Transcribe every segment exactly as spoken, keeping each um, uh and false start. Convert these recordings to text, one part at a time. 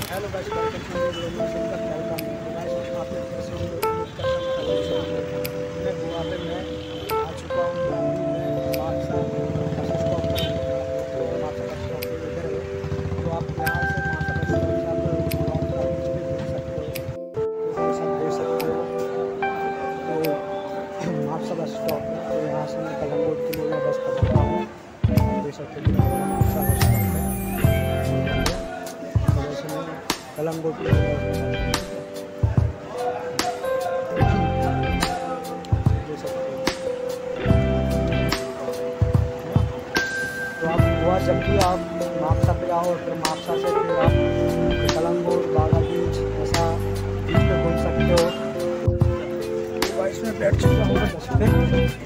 Hello guys, welcome to new video में सबका welcome. तो गाइस आप लोग कैसे हो? उम्मीद करता हूं सब अच्छे होंगे। मैं गोवा पे मैं आ चुका हूँ। अभी मैं मार्क्सा बस स्टॉप पर हूँ। आप लोग मार्क्सा बस स्टॉप पे इधर है, तो आप यहाँ से मार्क्सा बस स्टॉप से आप गाँव का बीच भी देख सकते हो। तो ये सब देख सकते हो। तो मार्क्सा बस स्टॉप है, तो यहाँ से मैं कलंगुट के लिए मैं बस पकड़ता हूँ। आप देख सकते हो कि मार्क्सा बस स्टॉप है, तो वैसे मैं कलंगुट के लिए बस पकड़ता हूँ। तो आप गोवा जब भी आप मार्क्सा पे आओ, फिर मार्क्सा से फिर आप कलंगुट, बागा बीच ऐसा बीच पे घूम सकते हो। तो गाइस मैं बैठ चुका हूँ बस पे।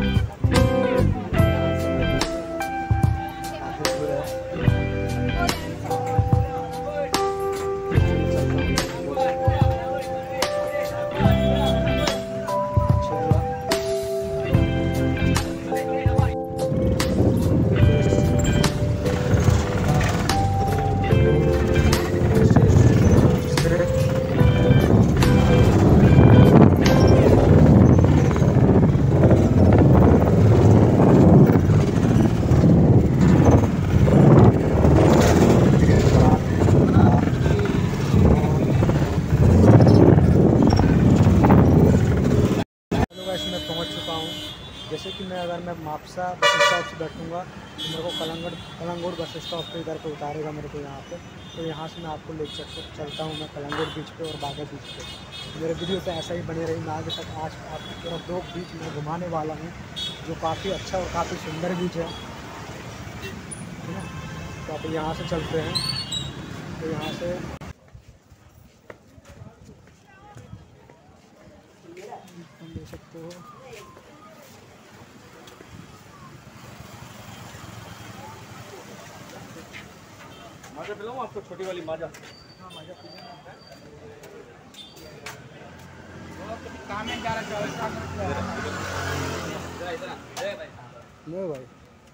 मैं पहुंच चुका हूं। जैसे कि मैं अगर मैं मार्क्सा बस स्टॉप से बैठूंगा तो मेरे को कलंगुट कलंगुट बस स्टॉप पे इधर पे उतारेगा मेरे को यहाँ पे। तो यहाँ से मैं आपको ले चल चलता हूँ मैं कलंगुट बीच पे और बागा बीच पे। तो मेरे वीडियो पे ऐसा ही बने रही। मैं आगे तक आज आपकी तरफ दो बीच में घुमाने वाला हूँ, जो काफ़ी अच्छा और काफ़ी सुंदर बीच है ना। तो आप यहाँ से चलते हैं, तो यहाँ से ले सकते हो। माजा पिलाऊं आपको, छोटी वाली माजा? हाँ माजा पीने लो भाई।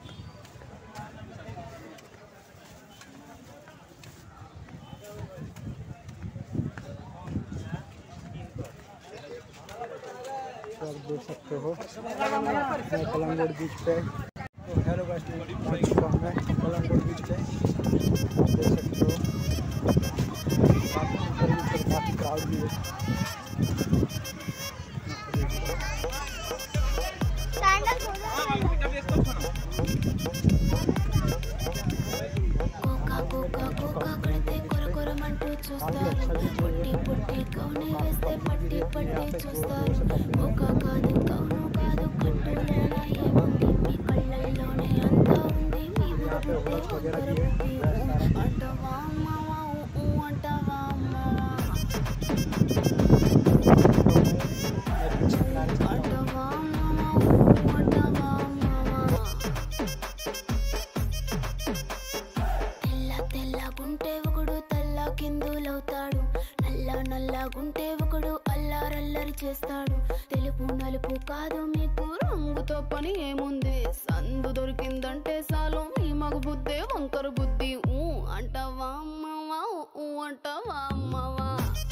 तो आप देख सकते हो मैं कलंगुट बीच पे। तो हेलो गाइस, पहुंच चुका हूँ मैं कलंगुट बीच पे। आप देख सकते हो काफ़ी काफ़ी क्राउड भी है। గుంటే ఒకడు అల్లారల్లరి చేస్తాడు. తెలుపు నలుపు కాదు మీకు రంగుతో పని ఏముంది, సందు దొరికిందంటే చాలు మీ మగ బుద్ధే వంకర బుద్ధి. ఊ అంటావా అమ్మవా, ఊ అంటావా అమ్మవా,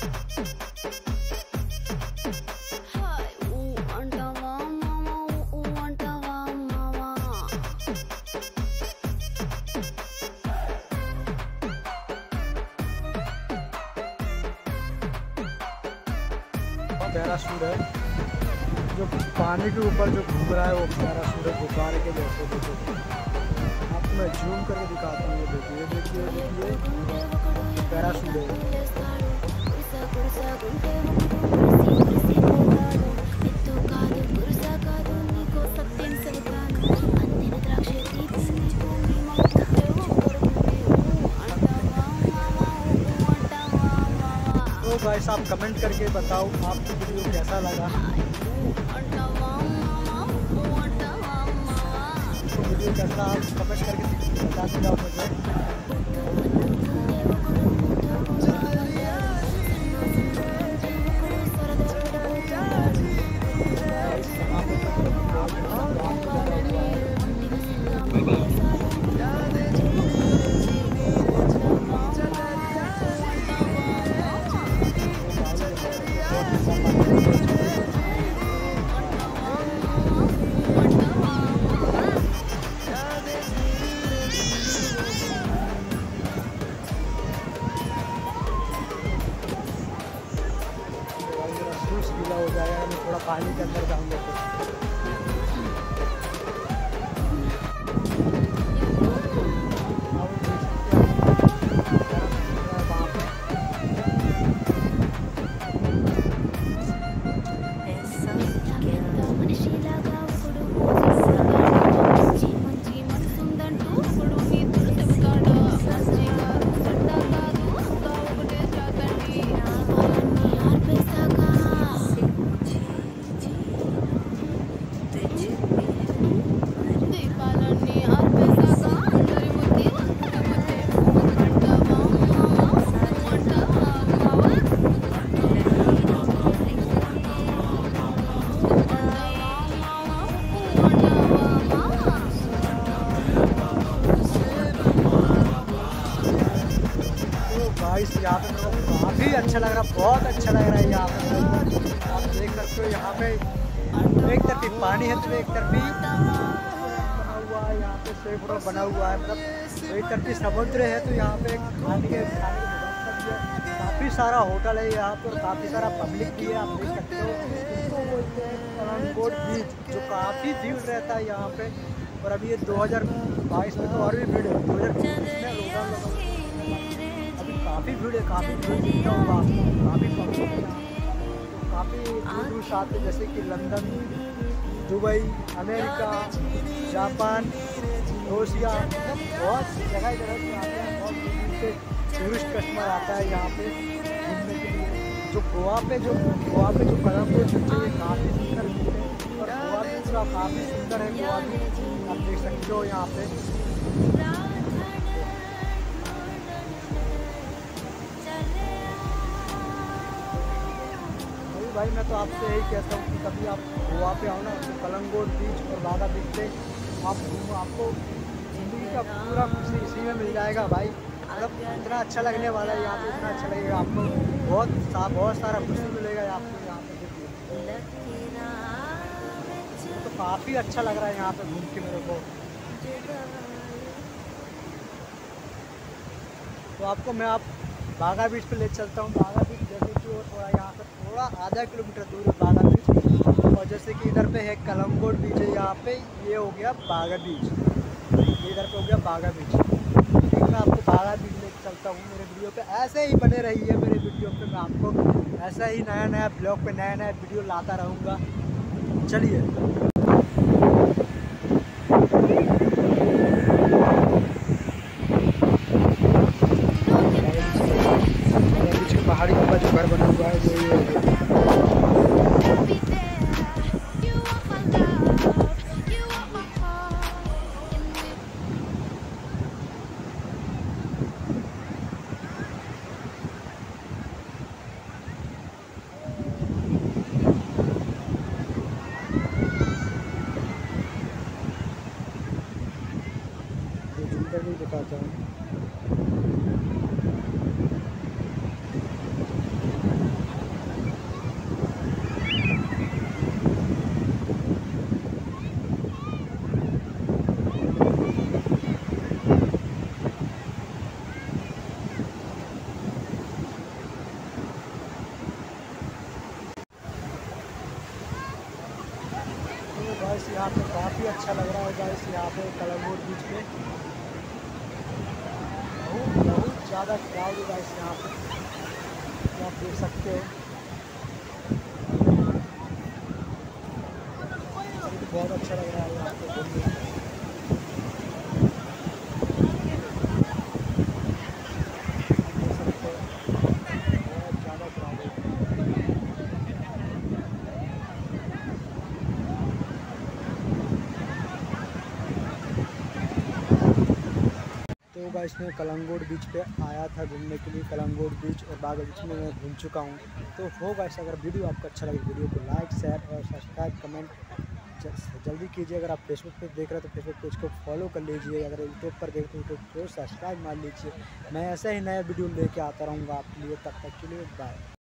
హాయ్ ఊ అంటావా అమ్మవా, ఊ అంటావా అమ్మవా. पैराशूट है जो पानी के ऊपर जो घूम रहा है, वो पैराशूट है गुब्बारे के जैसे। देखो आपको मैं जूम करके दिखाता हूँ। ये देखिए देखिए देखिए पैराशूट है। तो गाइस आप कमेंट करके बताओ आपको वीडियो कैसा लगा। तो वीडियो कैसा आप कमेंट करके बता दीजिए मुझे। जाएगा। मैं थोड़ा पानी के अंदर जाऊँगा तो गाइस यहाँ पे मेरे को काफ़ी अच्छा लग रहा है, बहुत अच्छा लग रहा है यहाँ पे। आप देख सकते हो यहाँ पे एक तरफी पानी है तो एक तरफी बना हुआ है, यहाँ पे सेफ बना हुआ है, मतलब एक तरफी समुद्र है तो यहाँ पे खाने के खाने की व्यवस्था भी है। काफ़ी सारा होटल है यहाँ पर, काफ़ी सारा पब्लिक भी है। आप देख सकते हो इसको बोलते हैं कलंगोट बीच, जो काफ़ी भीड़ रहता है यहाँ पे। और अभी ये दो हज़ार बाईस में तो और भी भीड़ है, दो हज़ार चौबीस में लॉकडाउन लगा अभी काफ़ी भीड़ है, काफ़ी भीड़ दिखता होगा आपको, काफ़ी पब्लिक है यहाँ। तो काफ़ी दूर दूर से आते जैसे कि London, Dubai, America, Japan, Russia, बहुत जगह जगह से आते हैं। बहुत दूर से टूरिस्ट कस्टमर आता है यहाँ पे घूमने के लिए। जो गोवा पे जो गोवा पे जो कलंगोट बीच है काफ़ी सुंदर बीच है, और गोवा भी पूरा काफ़ी सुंदर है। गोवा भी आप देख सकते हो यहाँ पे। भाई मैं तो आपसे यही कहता हूँ कि कभी आप गोवा पे आओ ना तो कलंगोट बीच और बागा बीच पे आप घूमो, आपको जिंदगी का पूरा खुशी इसी में मिल जाएगा भाई। मतलब इतना अच्छा लगने वाला है यहाँ पे, इतना अच्छा लगेगा आपको, बहुत सा बहुत सारा खुशी मिलेगा आपको यहाँ पे देखिए। तो काफ़ी अच्छा लग रहा है यहाँ पे घूम के मेरे को। तो आपको मैं आप बागा बीच पे ले चलता हूँ। बागा बीच जैसे कि वो थोड़ा यहाँ से थोड़ा आधा किलोमीटर दूर है बागा बीच, और जैसे कि इधर पे है कलंगोट बीच है, यहाँ पे ये हो गया बागा बीच, ये इधर पे हो गया बागा बीच। ठीक, मैं आपको बागा बीच ले चलता हूँ। मेरे वीडियो पे ऐसे ही बने रहिए, मेरे वीडियो पे मैं आपको ऐसा ही नया नया ब्लॉग पे नया नया वीडियो लाता रहूँगा। चलिए पहाड़ी का जो घर बना हुआ है वो ये नहीं दिखाता हूँ। गाइस यहाँ पे काफ़ी अच्छा लग रहा है गाइस, यहाँ पे कलंगोट बीच पे बहुत बहुत ज़्यादा क्राउड है गाइस यहाँ पे, आप देख सकते हो। बहुत अच्छा लग रहा है यहाँ पे घूमने में। तो गाइस मैं कलंगोट बीच पे आया था घूमने के लिए। कलंगोट बीच और बागा बीच में मैं घूम चुका हूँ। तो हो गाइस अगर वीडियो आपको अच्छा लगे वीडियो को लाइक शेयर और सब्सक्राइब कमेंट जल्दी कीजिए। अगर आप फेसबुक पे देख रहे हो तो फेसबुक पेज को फॉलो कर लीजिए। अगर यूट्यूब पर देख रहे हो तो यूट्यूब को सब्सक्राइब मार लीजिए। मैं ऐसा ही नया वीडियो लेके आता रहूँगा आपके लिए। तब तक के लिए बाय।